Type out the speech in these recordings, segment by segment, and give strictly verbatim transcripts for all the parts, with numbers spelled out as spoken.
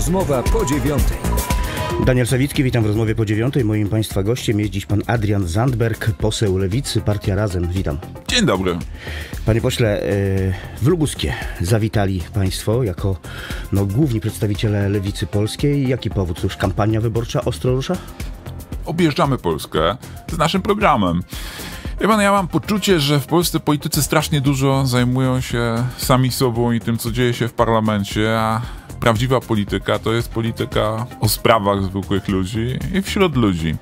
Rozmowa po dziewiątej. Daniel Sawicki, witam w rozmowie po dziewiątej. Moim Państwa gościem jest dziś pan Adrian Zandberg, poseł Lewicy, Partia Razem. Witam. Dzień dobry. Panie pośle, w Lubuskie zawitali Państwo jako no, główni przedstawiciele Lewicy Polskiej. Jaki powód? Już kampania wyborcza ostro rusza? Objeżdżamy Polskę z naszym programem. Wie pan, ja mam poczucie, że w Polsce politycy strasznie dużo zajmują się sami sobą i tym, co dzieje się w parlamencie, a prawdziwa polityka to jest polityka o sprawach zwykłych ludzi i wśród ludzi.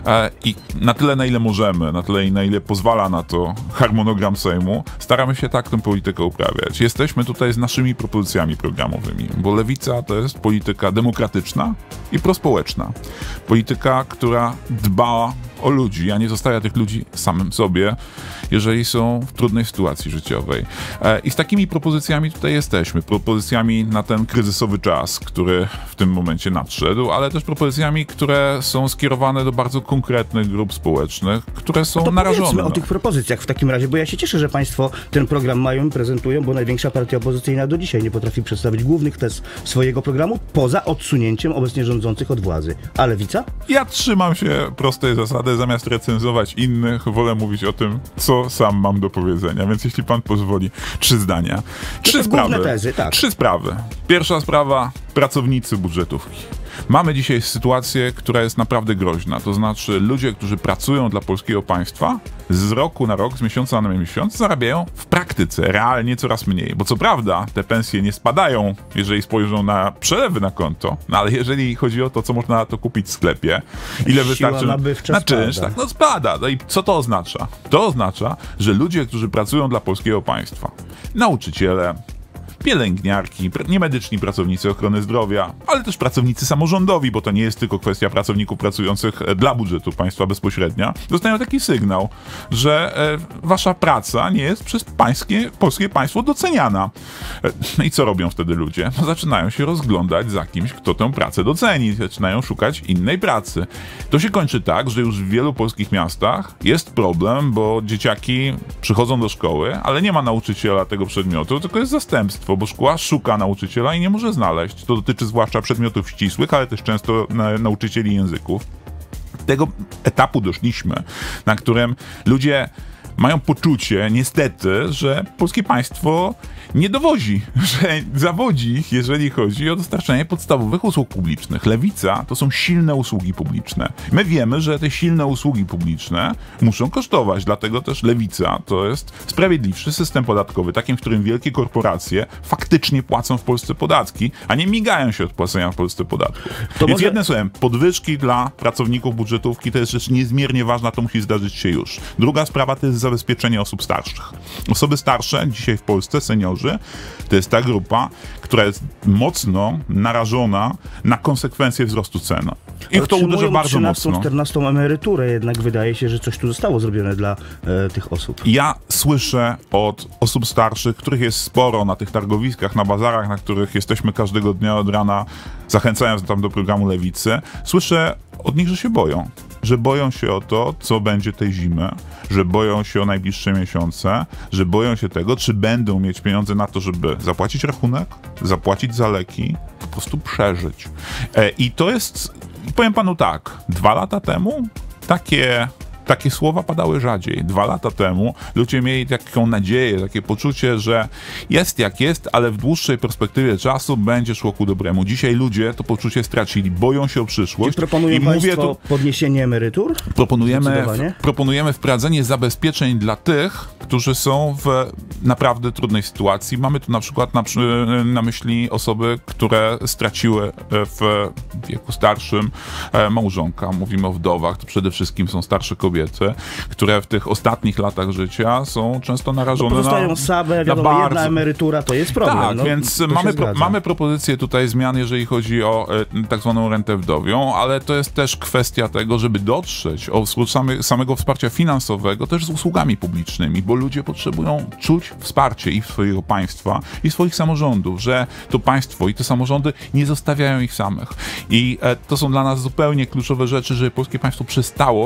I na tyle, na ile możemy, na tyle, na ile pozwala na to harmonogram Sejmu, staramy się tak tę politykę uprawiać. Jesteśmy tutaj z naszymi propozycjami programowymi, bo Lewica to jest polityka demokratyczna i prospołeczna. Polityka, która dba o ludzi, a nie zostawia tych ludzi samym sobie, jeżeli są w trudnej sytuacji życiowej. I z takimi propozycjami tutaj jesteśmy. Propozycjami na ten kryzysowy czas, który w tym momencie nadszedł, ale też propozycjami, które są skierowane do bardzo konkretnych grup społecznych, które są to narażone. Powiedzmy o tych propozycjach w takim razie, bo ja się cieszę, że Państwo ten program mają i prezentują, bo największa partia opozycyjna do dzisiaj nie potrafi przedstawić głównych tez swojego programu, poza odsunięciem obecnie rządzących od władzy. A Lewica? Ja trzymam się prostej zasady. Zamiast recenzować innych, wolę mówić o tym, co sam mam do powiedzenia. Więc jeśli pan pozwoli, trzy zdania. Trzy sprawy. Tezy, tak. Trzy sprawy. Pierwsza sprawa, pracownicy budżetówki. Mamy dzisiaj sytuację, która jest naprawdę groźna. To znaczy ludzie, którzy pracują dla polskiego państwa, z roku na rok, z miesiąca na miesiąc zarabiają w praktyce realnie coraz mniej. Bo co prawda te pensje nie spadają, jeżeli spojrzą na przelewy na konto, no ale jeżeli chodzi o to, co można na to kupić w sklepie, ile wystarczy na czynsz, tak, no spada. No i co to oznacza? To oznacza, że ludzie, którzy pracują dla polskiego państwa, nauczyciele, pielęgniarki, niemedyczni pracownicy ochrony zdrowia, ale też pracownicy samorządowi, bo to nie jest tylko kwestia pracowników pracujących dla budżetu państwa bezpośrednio, dostają taki sygnał, że e, wasza praca nie jest przez pańskie, polskie państwo doceniana. E, I co robią wtedy ludzie? No, zaczynają się rozglądać za kimś, kto tę pracę doceni. Zaczynają szukać innej pracy. To się kończy tak, że już w wielu polskich miastach jest problem, bo dzieciaki przychodzą do szkoły, ale nie ma nauczyciela tego przedmiotu, tylko jest zastępstwo, bo szkoła szuka nauczyciela i nie może znaleźć. To dotyczy zwłaszcza przedmiotów ścisłych, ale też często na, nauczycieli języków. Do tego etapu doszliśmy, na którym ludzie mają poczucie, niestety, że polskie państwo nie dowozi, że zawodzi ich, jeżeli chodzi o dostarczanie podstawowych usług publicznych. Lewica to są silne usługi publiczne. My wiemy, że te silne usługi publiczne muszą kosztować, dlatego też Lewica to jest sprawiedliwszy system podatkowy, takim, w którym wielkie korporacje faktycznie płacą w Polsce podatki, a nie migają się od płacenia w Polsce podatków. To Więc może... jednym słowem, podwyżki dla pracowników budżetówki to jest rzecz niezmiernie ważna, to musi zdarzyć się już. Druga sprawa to jest zabezpieczenie osób starszych. Osoby starsze dzisiaj w Polsce, seniorzy, to jest ta grupa, która jest mocno narażona na konsekwencje wzrostu cen. Ich to uderzy bardzo mocno. czternastą emeryturę, jednak wydaje się, że coś tu zostało zrobione dla e, tych osób. Ja słyszę od osób starszych, których jest sporo na tych targowiskach, na bazarach, na których jesteśmy każdego dnia od rana, zachęcając tam do programu Lewicy, słyszę od nich, że się boją. Że boją się o to, co będzie tej zimy, że boją się o najbliższe miesiące, że boją się tego, czy będą mieć pieniądze na to, żeby zapłacić rachunek, zapłacić za leki, po prostu przeżyć. E, I to jest, powiem panu tak, dwa lata temu takie... Takie słowa padały rzadziej. Dwa lata temu ludzie mieli taką nadzieję, takie poczucie, że jest jak jest, ale w dłuższej perspektywie czasu będzie szło ku dobremu. Dzisiaj ludzie to poczucie stracili, boją się o przyszłość. I proponują I państwo mówię tu, podniesienie emerytur? Proponujemy, w, proponujemy wprowadzenie zabezpieczeń dla tych, którzy są w naprawdę trudnej sytuacji. Mamy tu na przykład na, na myśli osoby, które straciły w wieku starszym małżonka. Mówimy o wdowach, to przede wszystkim są starsze kobiety. Kobiety, które w tych ostatnich latach życia są często narażone no pozostają na, same, wiadomo, na bardzo... jedna emerytura to jest problem. Tak, no, więc mamy, pro, mamy propozycję tutaj zmian, jeżeli chodzi o e, tak zwaną rentę wdowią, ale to jest też kwestia tego, żeby dotrzeć o same, samego wsparcia finansowego też z usługami publicznymi, bo ludzie potrzebują czuć wsparcie i swojego państwa, i swoich samorządów, że to państwo i te samorządy nie zostawiają ich samych. I e, to są dla nas zupełnie kluczowe rzeczy, żeby polskie państwo przestało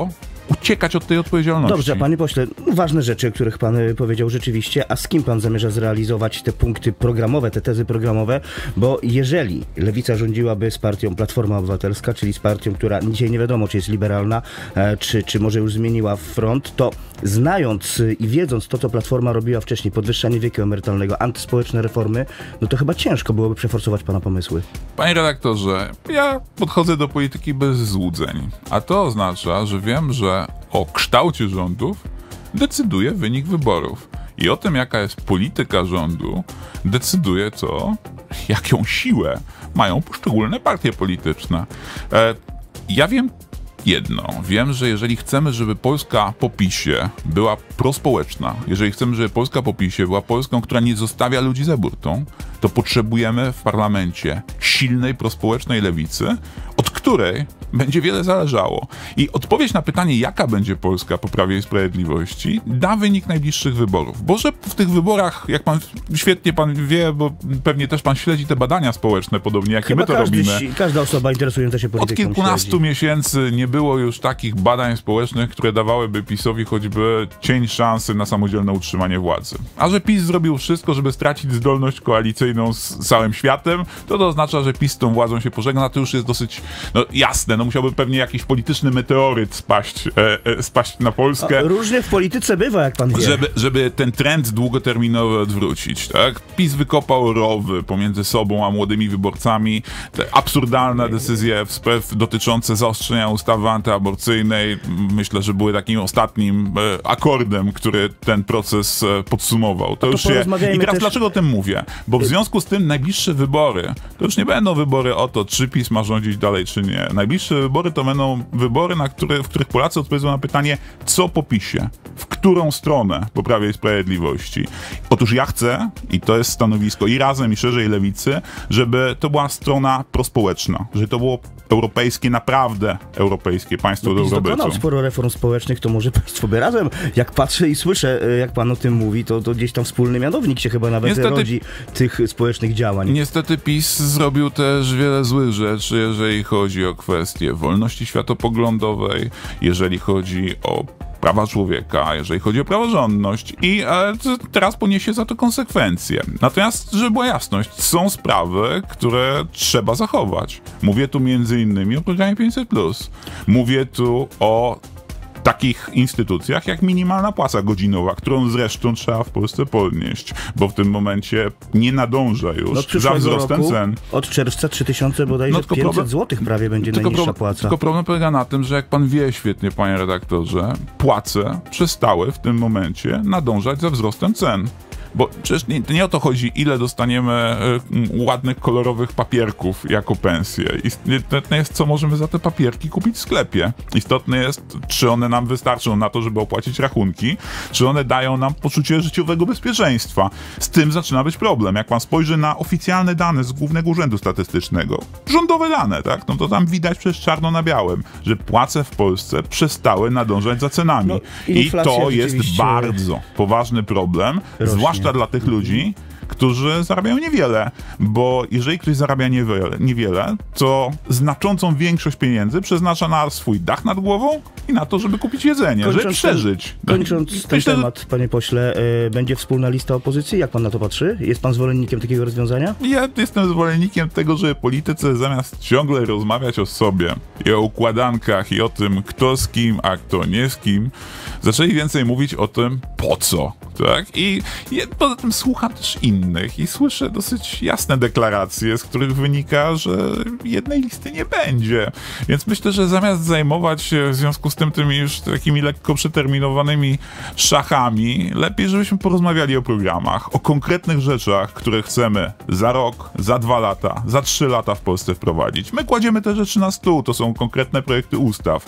uciekać od tej odpowiedzialności. Dobrze, panie pośle, ważne rzeczy, o których pan y, powiedział rzeczywiście, a z kim pan zamierza zrealizować te punkty programowe, te tezy programowe, bo jeżeli Lewica rządziłaby z partią Platforma Obywatelska, czyli z partią, która dzisiaj nie wiadomo, czy jest liberalna, e, czy, czy może już zmieniła front, to znając y, i wiedząc to, co Platforma robiła wcześniej, podwyższanie wieku emerytalnego, antyspołeczne reformy, no to chyba ciężko byłoby przeforsować pana pomysły. Panie redaktorze, ja podchodzę do polityki bez złudzeń, a to oznacza, że wiem, że o kształcie rządów decyduje wynik wyborów. I o tym, jaka jest polityka rządu, decyduje to, jaką siłę mają poszczególne partie polityczne. E, ja wiem jedno. Wiem, że jeżeli chcemy, żeby Polska po PiSie była prospołeczna, jeżeli chcemy, żeby Polska po PiSie była Polską, która nie zostawia ludzi za burtą, to potrzebujemy w parlamencie silnej, prospołecznej lewicy, od której będzie wiele zależało. I odpowiedź na pytanie, jaka będzie Polska po Prawie i Sprawiedliwości, da wynik najbliższych wyborów. Bo że w tych wyborach, jak pan świetnie pan wie, bo pewnie też pan śledzi te badania społeczne, podobnie jak Chyba i my to każdy, robimy. Każda osoba interesująca się polityką Od kilkunastu śledzi. miesięcy nie było już takich badań społecznych, które dawałyby PiS-owi choćby cień szansy na samodzielne utrzymanie władzy. A że PiS zrobił wszystko, żeby stracić zdolność koalicyjną z całym światem, to to oznacza, że PiS z tą władzą się pożegna. To już jest dosyć no, jasne. No musiałby pewnie jakiś polityczny meteoryt spaść, e, e, spaść na Polskę. A różnie w polityce bywa, jak pan wie. Żeby, żeby ten trend długoterminowy odwrócić, tak? PiS wykopał rowy pomiędzy sobą a młodymi wyborcami. Te absurdalne decyzje w spraw dotyczące zaostrzenia ustawy antyaborcyjnej, myślę, że były takim ostatnim e, akordem, który ten proces e, podsumował. To, to już się... I teraz też... dlaczego o tym mówię? Bo w związku z tym najbliższe wybory, to już nie będą wybory o to, czy PiS ma rządzić dalej, czy nie. Najbliższe wybory to będą wybory, na które, w których Polacy odpowiedzą na pytanie, co po PiSie? W którą stronę po Prawie i Sprawiedliwości? Otóż ja chcę, i to jest stanowisko i Razem, i szerzej Lewicy, żeby to była strona prospołeczna, żeby to było europejskie, naprawdę europejskie państwo no, do PiS dobrobytu. dokonał sporo reform społecznych, to może państwo by razem, jak patrzę i słyszę, jak pan o tym mówi, to, to gdzieś tam wspólny mianownik się chyba nawet Niestety, rodzi tych społecznych działań. Niestety PiS zrobił też wiele złych rzeczy, jeżeli chodzi o kwestie wolności światopoglądowej, jeżeli chodzi o prawa człowieka, jeżeli chodzi o praworządność i e, teraz poniesie za to konsekwencje. Natomiast, żeby była jasność, są sprawy, które trzeba zachować. Mówię tu między innymi o programie pięćset plus. Mówię tu o takich instytucjach jak minimalna płaca godzinowa, którą zresztą trzeba w Polsce podnieść, bo w tym momencie nie nadąża już no, za wzrostem roku, cen. Od czerwca trzy tysiące bodajże no, pięćset złotych prawie będzie tylko najniższa pro, płaca. Tylko problem polega na tym, że jak pan wie świetnie, panie redaktorze, płace przestały w tym momencie nadążać za wzrostem cen. Bo przecież nie, nie o to chodzi, ile dostaniemy y, ładnych, kolorowych papierków jako pensję. Istotne jest, co możemy za te papierki kupić w sklepie. Istotne jest, czy one nam wystarczą na to, żeby opłacić rachunki, czy one dają nam poczucie życiowego bezpieczeństwa. Z tym zaczyna być problem. Jak pan spojrzy na oficjalne dane z Głównego Urzędu Statystycznego, rządowe dane, tak, no to tam widać przecież czarno na białym, że płace w Polsce przestały nadążać za cenami. No, I to jest bardzo poważny problem, rośnie. Zwłaszcza dla tych ludzi, którzy zarabiają niewiele, bo jeżeli ktoś zarabia niewiele, niewiele, to znaczącą większość pieniędzy przeznacza na swój dach nad głową i na to, żeby kupić jedzenie, kończąc żeby przeżyć. Ten, kończąc ten Myślę, temat, panie pośle, yy, będzie wspólna lista opozycji? Jak pan na to patrzy? Jest pan zwolennikiem takiego rozwiązania? Ja jestem zwolennikiem tego, że politycy zamiast ciągle rozmawiać o sobie i o układankach i o tym, kto z kim, a kto nie z kim, zaczęli więcej mówić o tym, po co. Tak? I ja poza tym słucham też innych i słyszę dosyć jasne deklaracje, z których wynika, że jednej listy nie będzie. Więc myślę, że zamiast zajmować się w związku z tym tymi już takimi lekko przeterminowanymi szachami, lepiej, żebyśmy porozmawiali o programach, o konkretnych rzeczach, które chcemy za rok, za dwa lata, za trzy lata w Polsce wprowadzić. My kładziemy te rzeczy na stół, to są konkretne projekty ustaw.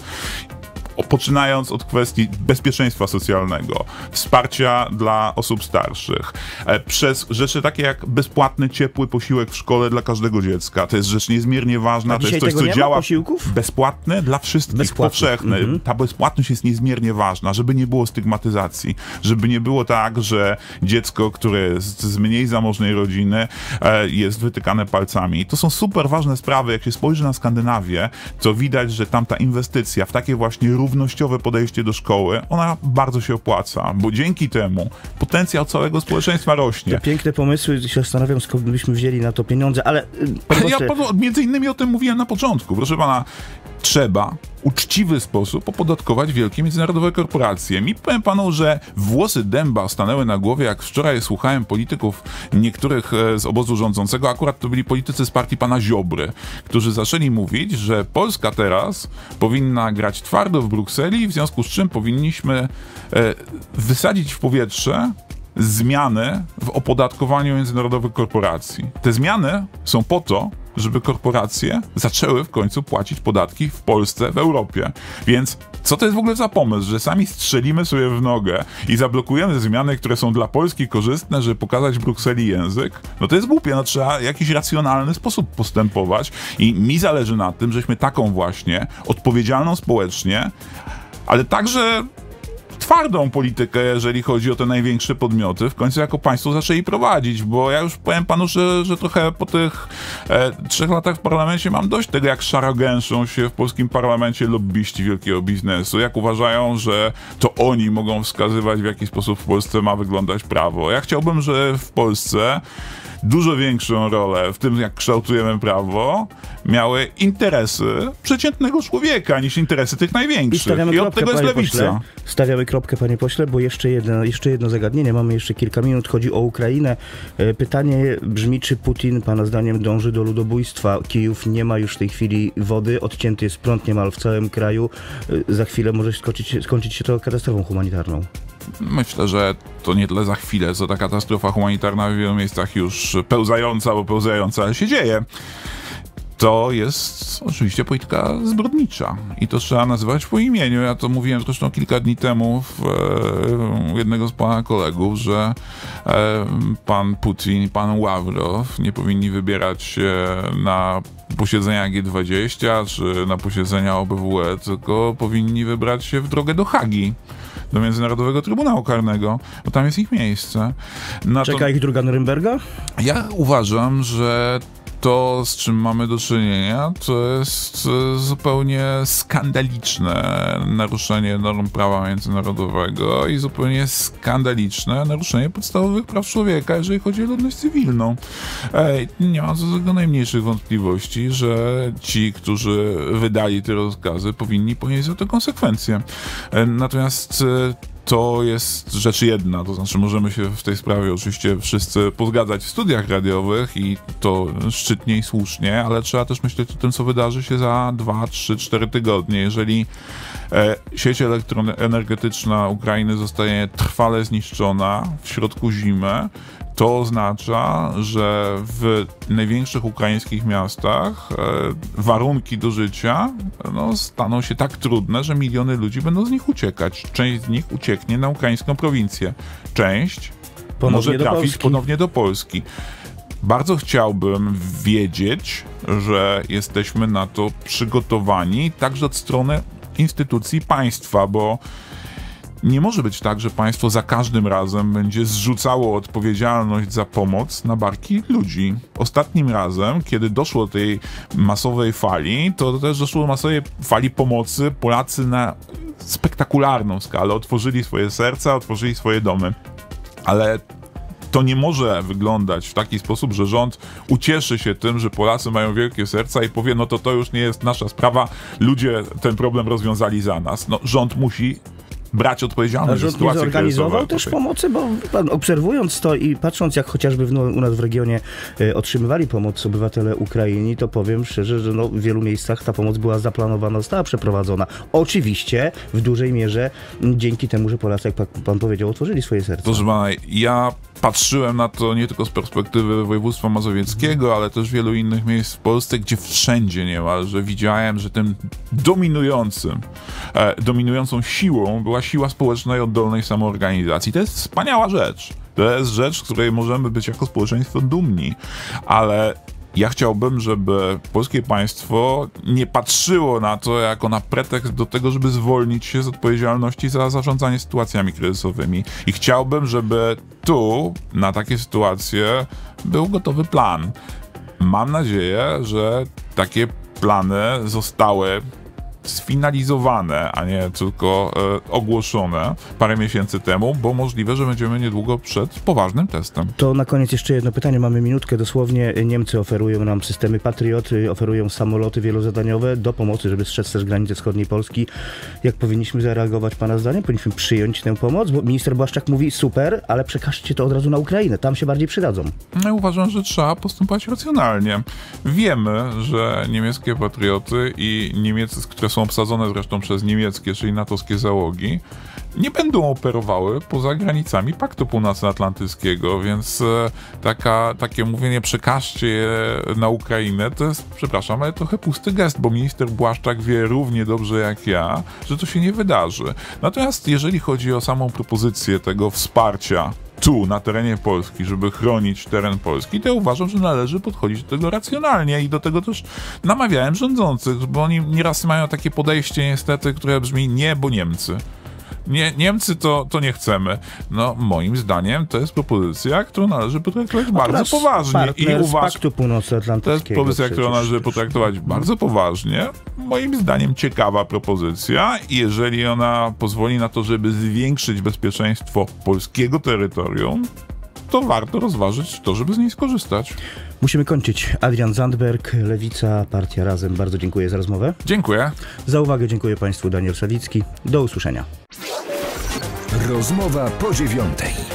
Poczynając od kwestii bezpieczeństwa socjalnego, wsparcia dla osób starszych, przez rzeczy takie jak bezpłatny, ciepły posiłek w szkole dla każdego dziecka. To jest rzecz niezmiernie ważna, to jest coś, co działa. Posiłków? Bezpłatny dla wszystkich, bezpłatny. Powszechny. Mhm. Ta bezpłatność jest niezmiernie ważna, żeby nie było stygmatyzacji, żeby nie było tak, że dziecko, które jest z mniej zamożnej rodziny, jest wytykane palcami. To są super ważne sprawy. Jak się spojrzy na Skandynawię, to widać, że tam ta inwestycja w takie właśnie równe równościowe podejście do szkoły, ona bardzo się opłaca, bo dzięki temu potencjał całego społeczeństwa rośnie. Te piękne pomysły, się zastanawiam, skąd byśmy wzięli na to pieniądze, ale... Ja po, między innymi o tym mówiłem na początku. Proszę pana, trzeba w uczciwy sposób opodatkować wielkie międzynarodowe korporacje. Mi powiem panu, że włosy dęba stanęły na głowie, jak wczoraj słuchałem polityków niektórych z obozu rządzącego, akurat to byli politycy z partii pana Ziobry, którzy zaczęli mówić, że Polska teraz powinna grać twardo w Brukseli, w związku z czym powinniśmy e, wysadzić w powietrze zmiany w opodatkowaniu międzynarodowych korporacji. Te zmiany są po to, żeby korporacje zaczęły w końcu płacić podatki w Polsce, w Europie. Więc co to jest w ogóle za pomysł, że sami strzelimy sobie w nogę i zablokujemy zmiany, które są dla Polski korzystne, żeby pokazać Brukseli język? No to jest głupie, no trzeba w jakiś racjonalny sposób postępować i mi zależy na tym, żeśmy taką właśnie odpowiedzialną społecznie, ale także twardą politykę, jeżeli chodzi o te największe podmioty, w końcu jako państwo zaczęli prowadzić, bo ja już powiem panu, że, że trochę po tych e, trzech latach w parlamencie mam dość tego, jak szarogęszą się w polskim parlamencie lobbyści wielkiego biznesu, jak uważają, że to oni mogą wskazywać, w jaki sposób w Polsce ma wyglądać prawo. Ja chciałbym, że w Polsce dużo większą rolę w tym, jak kształtujemy prawo, miały interesy przeciętnego człowieka niż interesy tych największych. I, I od tego jest lewica. Pośle, stawiamy kropkę, panie pośle, bo jeszcze jedno, jeszcze jedno zagadnienie. Mamy jeszcze kilka minut. Chodzi o Ukrainę. Pytanie brzmi, czy Putin, pana zdaniem, dąży do ludobójstwa? Kijów nie ma już w tej chwili wody, odcięty jest prąd niemal w całym kraju. Za chwilę może skończyć, skończyć się to katastrofą humanitarną. Myślę, że to nie tyle za chwilę, co ta katastrofa humanitarna w wielu miejscach już pełzająca, bo pełzająca, ale się dzieje. To jest oczywiście polityka zbrodnicza i to trzeba nazywać po imieniu. Ja to mówiłem zresztą kilka dni temu w, u jednego z pana kolegów, że e, pan Putin i pan Ławrow nie powinni wybierać się na posiedzenia G dwadzieścia czy na posiedzenia O B W E, tylko powinni wybrać się w drogę do Hagi, do Międzynarodowego Trybunału Karnego, bo tam jest ich miejsce. Na Czeka to... ich druga Norymberga? Ja uważam, że to, z czym mamy do czynienia, to jest zupełnie skandaliczne naruszenie norm prawa międzynarodowego i zupełnie skandaliczne naruszenie podstawowych praw człowieka, jeżeli chodzi o ludność cywilną. Ej, nie mam co do tego najmniejszych wątpliwości, że ci, którzy wydali te rozkazy, powinni ponieść za to konsekwencje. Natomiast to jest rzecz jedna, to znaczy możemy się w tej sprawie oczywiście wszyscy pozgadzać w studiach radiowych i to szczytnie i słusznie, ale trzeba też myśleć o tym, co wydarzy się za dwa, trzy, cztery tygodnie. Jeżeli e, sieć elektroenergetyczna Ukrainy zostanie trwale zniszczona w środku zimy, to oznacza, że w największych ukraińskich miastach e, warunki do życia no, staną się tak trudne, że miliony ludzi będą z nich uciekać. Część z nich ucieknie na ukraińską prowincję. Część ponownie może trafić ponownie do Polski. Bardzo chciałbym wiedzieć, że jesteśmy na to przygotowani także od strony instytucji państwa, bo nie może być tak, że państwo za każdym razem będzie zrzucało odpowiedzialność za pomoc na barki ludzi. Ostatnim razem, kiedy doszło do tej masowej fali, to też doszło do masowej fali pomocy. Polacy na spektakularną skalę otworzyli swoje serca, otworzyli swoje domy. Ale to nie może wyglądać w taki sposób, że rząd ucieszy się tym, że Polacy mają wielkie serca i powie, no to to już nie jest nasza sprawa, ludzie ten problem rozwiązali za nas. No, rząd musi brać odpowiedzialność za sytuację kryzysową. Zorganizował też pomocy, bo pan, obserwując to i patrząc, jak chociażby w, no, u nas w regionie y, otrzymywali pomoc obywatele Ukrainy, to powiem szczerze, że no, w wielu miejscach ta pomoc była zaplanowana, została przeprowadzona. Oczywiście w dużej mierze dzięki temu, że Polacy, jak pan, pan powiedział, otworzyli swoje serca. Proszę pana, ja patrzyłem na to nie tylko z perspektywy województwa mazowieckiego, ale też wielu innych miejsc w Polsce, gdzie wszędzie niemalże widziałem, że tym dominującym, e, dominującą siłą była siła społeczna i oddolnej samoorganizacji. To jest wspaniała rzecz. To jest rzecz, z której możemy być jako społeczeństwo dumni, ale ja chciałbym, żeby polskie państwo nie patrzyło na to jako na pretekst do tego, żeby zwolnić się z odpowiedzialności za zarządzanie sytuacjami kryzysowymi. I chciałbym, żeby tu na takie sytuacje był gotowy plan. Mam nadzieję, że takie plany zostały sfinalizowane, a nie tylko e, ogłoszone parę miesięcy temu, bo możliwe, że będziemy niedługo przed poważnym testem. To na koniec jeszcze jedno pytanie, mamy minutkę dosłownie. Niemcy oferują nam systemy Patriot, oferują samoloty wielozadaniowe do pomocy, żeby strzec też granice wschodniej Polski. Jak powinniśmy zareagować pana zdaniem? Powinniśmy przyjąć tę pomoc? Bo minister Błaszczak mówi super, ale przekażcie to od razu na Ukrainę, tam się bardziej przydadzą. No, uważam, że trzeba postępować racjonalnie. Wiemy, że niemieckie Patrioty i niemieckie, które są obsadzone zresztą przez niemieckie, czyli natowskie załogi, nie będą operowały poza granicami Paktu Północnoatlantyckiego, więc e, taka, takie mówienie przekażcie je na Ukrainę to jest, przepraszam, ale trochę pusty gest, bo minister Błaszczak wie równie dobrze jak ja, że to się nie wydarzy. Natomiast jeżeli chodzi o samą propozycję tego wsparcia tu, na terenie Polski, żeby chronić teren Polski, to ja uważam, że należy podchodzić do tego racjonalnie i do tego też namawiałem rządzących, bo oni nieraz mają takie podejście niestety, które brzmi nie, bo Niemcy. Nie, Niemcy to, to nie chcemy. No, moim zdaniem to jest propozycja, którą należy potraktować bardzo poważnie. I uważ... Paktu Północnoatlantyckiego. To jest propozycja, którą należy potraktować bardzo poważnie. Moim zdaniem ciekawa propozycja i jeżeli ona pozwoli na to, żeby zwiększyć bezpieczeństwo polskiego terytorium, to warto rozważyć to, żeby z niej skorzystać. Musimy kończyć. Adrian Zandberg, Lewica, Partia Razem. Bardzo dziękuję za rozmowę. Dziękuję. Za uwagę dziękuję państwu. Daniel Sawicki. Do usłyszenia. Rozmowa po dziewiątej.